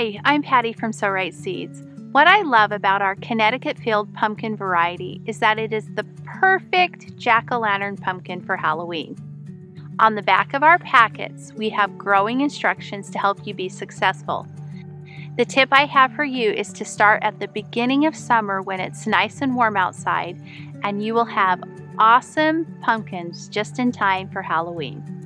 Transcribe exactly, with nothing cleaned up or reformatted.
Hi, I'm Patty from Sow Right Seeds. What I love about our Connecticut Field Pumpkin variety is that it is the perfect jack-o'-lantern pumpkin for Halloween. On the back of our packets, we have growing instructions to help you be successful. The tip I have for you is to start at the beginning of summer when it's nice and warm outside, and you will have awesome pumpkins just in time for Halloween.